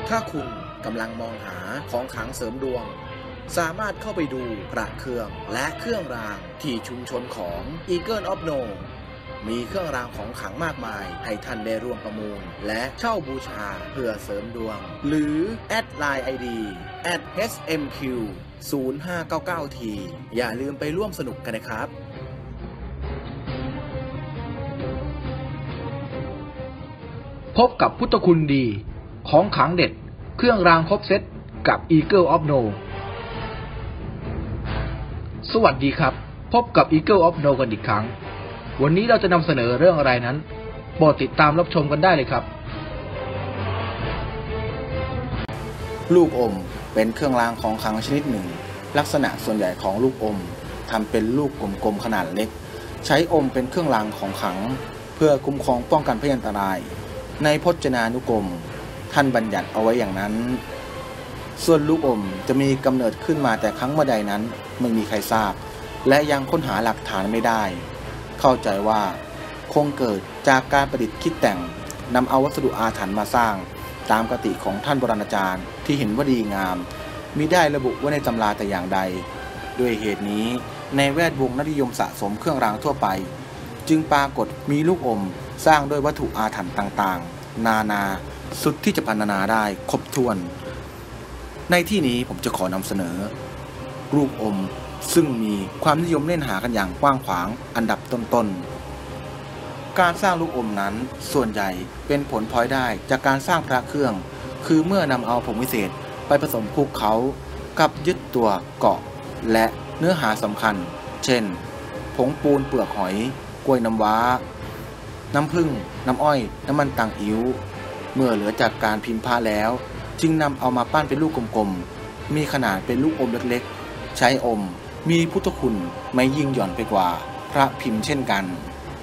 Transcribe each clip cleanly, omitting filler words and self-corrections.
ถ้าคุณกำลังมองหาของขลังเสริมดวงสามารถเข้าไปดูพระเครื่องและเครื่องรางที่ชุมชนของ Eagle of No มีเครื่องรางของขลังมากมายให้ท่านได้ร่วมประมูลและเช่าบูชาเพื่อเสริมดวงหรือแอดไลน์ ID @HMQ 0599T อย่าลืมไปร่วมสนุกกันนะครับพบกับพุทธคุณดีของขลังเด็ดเครื่องรางครบเซตกับ Eagle of No สวัสดีครับพบกับ Eagle of No กันอีกครั้งวันนี้เราจะนำเสนอเรื่องอะไรนั้นโปรดติดตามรับชมกันได้เลยครับลูกอมเป็นเครื่องรางของขลังชนิดหนึ่งลักษณะส่วนใหญ่ของลูกอมทำเป็นลูกกลมๆขนาดเล็กใช้อมเป็นเครื่องรางของขลังเพื่อคุ้มครองป้องกันพยันตรายในพจนานุกรมท่านบัญญัติเอาไว้อย่างนั้นส่วนลูกอมจะมีกำเนิดขึ้นมาแต่ครั้งเมื่อใดนั้นไม่มีใครทราบและยังค้นหาหลักฐานไม่ได้เข้าใจว่าคงเกิดจากการประดิษฐ์คิดแต่งนำเอาวัสดุอาถรรพ์มาสร้างตามคติของท่านโบราณอาจารย์ที่เห็นว่าดีงามมิได้ระบุไว้ในตำราแต่อย่างใดด้วยเหตุนี้ในแวดวงนักนิยมสะสมเครื่องรางทั่วไปจึงปรากฏมีลูกอมสร้างด้วยวัตถุอาถรรพ์ต่างๆนานาสุดที่จะพรรณนาได้ครบถ้วนในที่นี้ผมจะขอนำเสนอลูกอมซึ่งมีความนิยมเล่นหากันอย่างกว้างขวางอันดับต้นๆการสร้างลูกอมนั้นส่วนใหญ่เป็นผลพลอยได้จากการสร้างพระเครื่องคือเมื่อนำเอาผงวิเศษไปผสมคลุกเคล้ากับยึดตัวเกาะและเนื้อหาสำคัญเช่นผงปูนเปลือกหอยกล้วยน้ำว้าน้ำผึ้งน้ำอ้อยน้ำมันต่างอิ๋วเมื่อเหลือจากการพิมพ์ผ้าแล้วจึงนำเอามาปั้นเป็นลูกกลมๆมีขนาดเป็นลูกอมเล็กๆใช้อมมีพุทธคุณไม่ยิ่งหย่อนไปกว่าพระพิมพ์เช่นกัน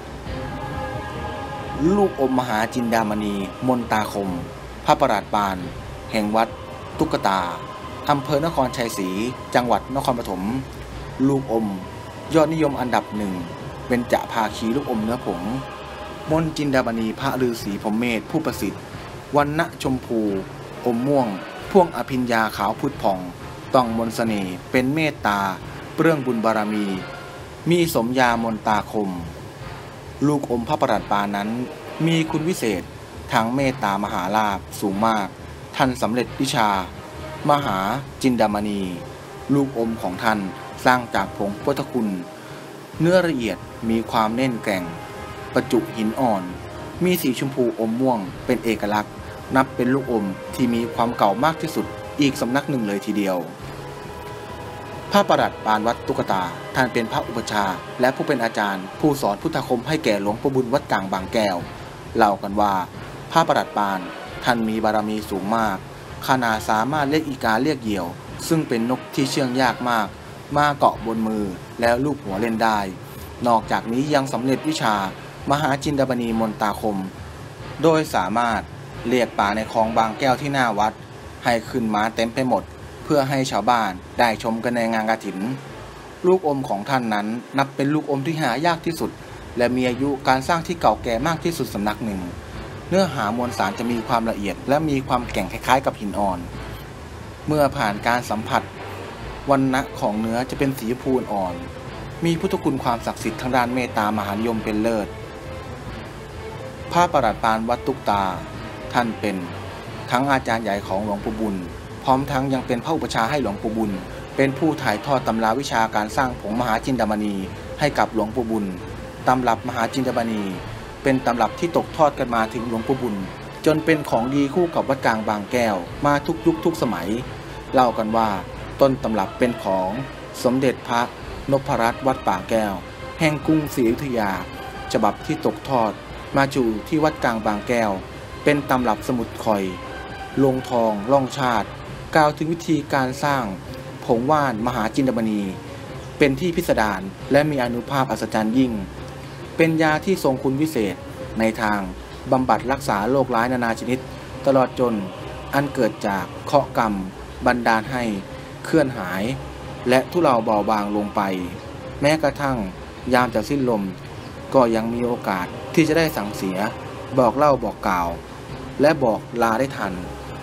ลูกอมมหาจินดามณีมนตาคมพระประหลาดปานแห่งวัดตุ๊กตาอำเภอนครชัยศรีจังหวัดนครปฐมลูกอมยอดนิยมอันดับหนึ่งเป็นจะภาคีลูกอมเนื้อผงมนจินดามณีพระฤาษีพรหมเมธผู้ประสิทธิ์วันณะชมพูอมม่วงพ่วงอภิญญาขาวพุทธผ่องต้องมนเสน่ห์เป็นเมตตาเปลื้องบุญบารมีสมยามนตาคมลูกอมพระประหลาดปานนั้นมีคุณวิเศษทางเมตตามหาลาภสูงมากท่านสำเร็จวิชามหาจินดามณีลูกอมของท่านสร้างจากผงพุทธคุณเนื้อละเอียดมีความแน่นแกร่งประจุหินอ่อนมีสีชมพูอมม่วงเป็นเอกลักษณ์นับเป็นลูกอมที่มีความเก่ามากที่สุดอีกสำนักหนึ่งเลยทีเดียวพระประหลัดปานวัดตุ๊กตาท่านเป็นพระอุปชาและผู้เป็นอาจารย์ผู้สอนพุทธคมให้แก่หลวงปู่บุญวัดกลางบางแก้วเล่ากันว่าพระประหลัดปานท่านมีบารมีสูงมากขนาดสามารถเรียกอีกาเรียกเหยี่ยวซึ่งเป็นนกที่เชื่องยากมากมาเกาะบนมือแล้วลูบหัวเล่นได้นอกจากนี้ยังสำเร็จวิชามหาจินดามณีมนตาคมโดยสามารถเรียกป่าในคลองบางแก้วที่หน้าวัดให้ขึ้นมาเต็มไปหมดเพื่อให้ชาวบ้านได้ชมกันในงานกฐินลูกอมของท่านนั้นนับเป็นลูกอมที่หายากที่สุดและมีอายุการสร้างที่เก่าแก่มากที่สุดสำนักหนึ่งเนื้อหามวลสารจะมีความละเอียดและมีความแข็งคล้ายๆกับหินอ่อนเมื่อผ่านการสัมผัสวรรณะของเนื้อจะเป็นสีชมพูอ่อนมีพุทธคุณความศักดิ์สิทธิ์ทางด้านเมตตามหานิยมเป็นเลิศพระประหลัดปานวัดตุ๊กตาท่านเป็นทั้งอาจารย์ใหญ่ของหลวงปู่บุญพร้อมทั้งยังเป็นพระอุปชาให้หลวงปู่บุญเป็นผู้ถ่ายทอดตำราวิชาการสร้างผงมหาจินดามณีให้กับหลวงปู่บุญตำรับมหาจินดามณีเป็นตำรับที่ตกทอดกันมาถึงหลวงปู่บุญจนเป็นของดีคู่กับวัดกลางบางแก้วมาทุกยุคทุกสมัยเล่ากันว่าต้นตำรับเป็นของสมเด็จพระนพรัตน์วัดป่าแก้วแห่งกรุงศรีอยุธยาฉบับที่ตกทอดมาอยู่ที่วัดกลางบางแก้วเป็นตำรับสมุดคอยลงทองล่องชาติกล่าวถึงวิธีการสร้างผงว่านมหาจินดามณีเป็นที่พิสดารและมีอานุภาพอัศจรรย์ยิ่งเป็นยาที่ทรงคุณวิเศษในทางบำบัดรักษาโรคร้ายนานาชนิดตลอดจนอันเกิดจากเคราะห์กรรมบันดาลให้เคลื่อนหายและทุเลาเบาบางลงไปแม้กระทั่งยามจะสิ้นลมก็ยังมีโอกาสที่จะได้สั่งเสียบอกเล่าบอกกล่าวและบอกลาได้ทัน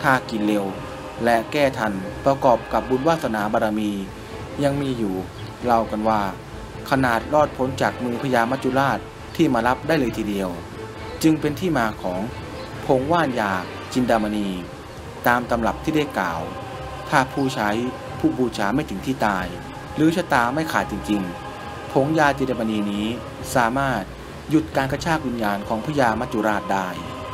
ถ้ากินเร็วและแก้ทันประกอบกับบุญวาสนาบารมียังมีอยู่เล่ากันว่าขนาดรอดพ้นจากมือพญามัจจุราชที่มารับได้เลยทีเดียวจึงเป็นที่มาของผงว่านยาจินดามณีตามตำรับที่ได้กล่าวถ้าผู้ใช้ผู้บูชาไม่ถึงที่ตายหรือชะตาไม่ขาดจริงๆผงยาจินดามณีนี้สามารถหยุดการกระชากวิญญาณของพญามัจจุราชได้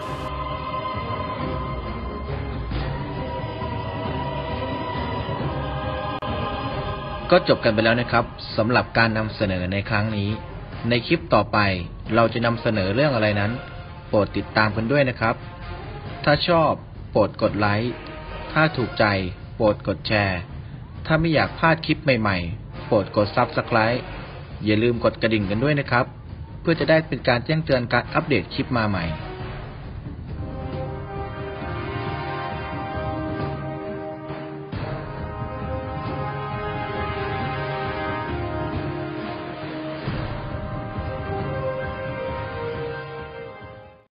ก็จบกันไปแล้วนะครับสำหรับการนำเสนอในครั้งนี้ในคลิปต่อไปเราจะนำเสนอเรื่องอะไรนั้นโปรดติดตามกันด้วยนะครับถ้าชอบโปรดกดไลค์ถ้าถูกใจโปรดกดแชร์ถ้าไม่อยากพลาดคลิปใหม่ๆโปรดกด Subscribe อย่าลืมกดกระดิ่งกันด้วยนะครับเพื่อจะได้เป็นการแจ้งเตือนการอัปเดตคลิปมาใหม่